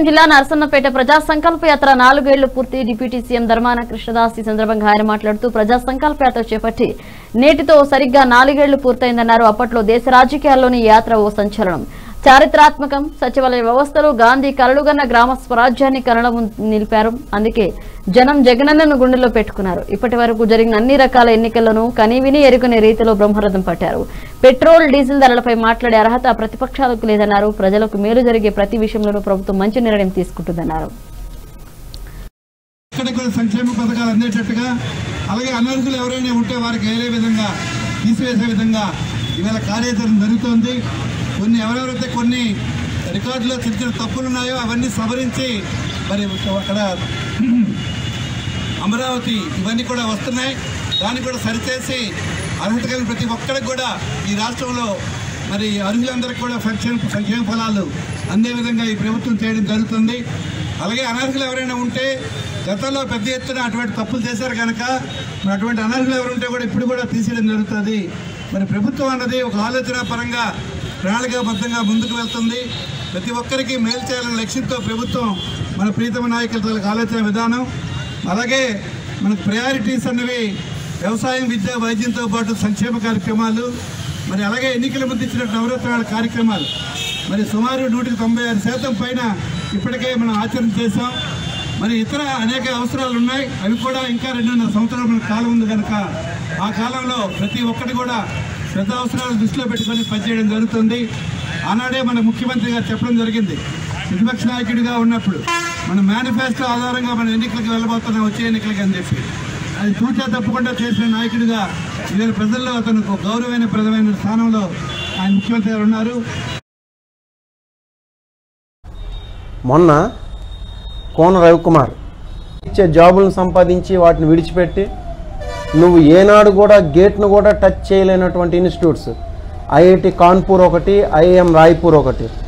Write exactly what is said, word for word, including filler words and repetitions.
జిల్లా నరసన్నపేట ప్రజా సంకల్ప యాత్ర నాలుగేళ్లు పూర్తి. డిప్యూటీ సీఎం ధర్మాన కృష్ణదాస్ ఈ సందర్భంగా ఆయన మాట్లాడుతూ ప్రజా సంకల్ప యాత్ర చేపట్టి నేటితో సరిగ్గా నాలుగేళ్లు పూర్తయిందన్నారు. అప్పట్లో దేశ రాజకీయాల్లోని యాత్ర ఓ సంచలనం, చారిత్రాత్మకం. సచివాలయ వ్యవస్థలో గాంధీ కలలుగన్న గ్రామ స్వరాజ్యాన్ని కనడం నిలిపారు. అందుకే జనం జగనన్నను గుండెల్లో పెట్టుకున్నారు. ఇప్పటి వరకు జరిగిన అన్ని రకాల ఎన్నికల్లోనూ కనీవిని ఎరుకునే రీతిలో బ్రహ్మరథం పట్టారు. పెట్రోల్ డీజిల్ ధరలపై మాట్లాడే అర్హత ప్రతిపక్షాలకు లేదన్నారు. ప్రజలకు మేలు జరిగే ప్రతి విషయంలోనూ ప్రభుత్వం మంచి నిర్ణయం తీసుకుంటుందన్నారు. సంక్షేమ పథకాలు అందేటట్టుగా, అలాగే అనర్హులు ఎవరైనా ఉంటే వారికి వేరే విధంగా తీసివేసే విధంగా ఇవాళ కార్యాచరణ జరుగుతోంది. కొన్ని ఎవరెవరైతే కొన్ని రికార్డులో చిన్న చిన్న తప్పులు ఉన్నాయో అవన్నీ సవరించి మరి అక్కడ అమరావతి ఇవన్నీ కూడా వస్తున్నాయి. దాన్ని కూడా సరిచేసి అర్హత కలిగిన ప్రతి ఒక్కరికి కూడా ఈ రాష్ట్రంలో మరి అర్హులందరికీ కూడా సంక్షేమ సంక్షేమ ఫలాలు అందే విధంగా ఈ ప్రభుత్వం చేయడం జరుగుతుంది. అలాగే అనర్హులు ఎవరైనా ఉంటే గతంలో పెద్ద ఎత్తున అటువంటి తప్పులు చేశారు కనుక మరి అటువంటి అనర్హులు ఎవరు ఉంటే కూడా ఇప్పుడు కూడా తీసేయడం జరుగుతుంది. మరి ప్రభుత్వం అన్నది ఒక ఆలోచన పరంగా ప్రణాళికాబద్ధంగా ముందుకు వెళ్తుంది. ప్రతి ఒక్కరికి మేలు చేయాలనే లక్ష్యంతో ప్రభుత్వం మన ప్రీతమ నాయకులతో ఆలోచన విధానం, అలాగే మనకు ప్రయారిటీస్ అన్నవి వ్యవసాయం, విద్య, వైద్యంతో పాటు సంక్షేమ కార్యక్రమాలు, మరి అలాగే ఎన్నికల ముందు ఇచ్చిన నవరత్నాల కార్యక్రమాలు మరి సుమారు నూటికి తొంభై ఆరు శాతం పైన ఇప్పటికే మనం ఆచరణ చేసాం. మరి ఇతర అనేక అవసరాలు ఉన్నాయి, అవి కూడా ఇంకా రెండున్నర సంవత్సరాల మన కాలం ఉంది కనుక ఆ కాలంలో ప్రతి ఒక్కటి కూడా పెద్ద అవసరాలు దృష్టిలో పెట్టుకొని పనిచేయడం జరుగుతుంది. ఆనాడే మన ముఖ్యమంత్రి గారు చెప్పడం జరిగింది, ప్రతిపక్ష నాయకుడిగా ఉన్నప్పుడు మన మేనిఫెస్టో ఆధారంగా మన ఎన్నికలకు వెళ్ళబోతున్నాం, వచ్చే ఎన్నికలకి అని చెప్పి అది తూచా తప్పకుండా చేసిన నాయకుడిగా ఇవాళ ప్రజల్లో అతను గౌరవమైన ప్రదమైన స్థానంలో ఆయన ముఖ్యమంత్రి గారు ఉన్నారు. మొన్న కోన రవికుమార్ ఇచ్చే జాబులను సంపాదించి వాటిని విడిచిపెట్టి నువ్వు ఏనాడు కూడా గేట్ను కూడా టచ్ చేయలేనటువంటి ఇన్స్టిట్యూట్స్, ఐఐటి కాన్పూర్ ఒకటి, ఐఐఎం రాయ్పూర్ ఒకటి,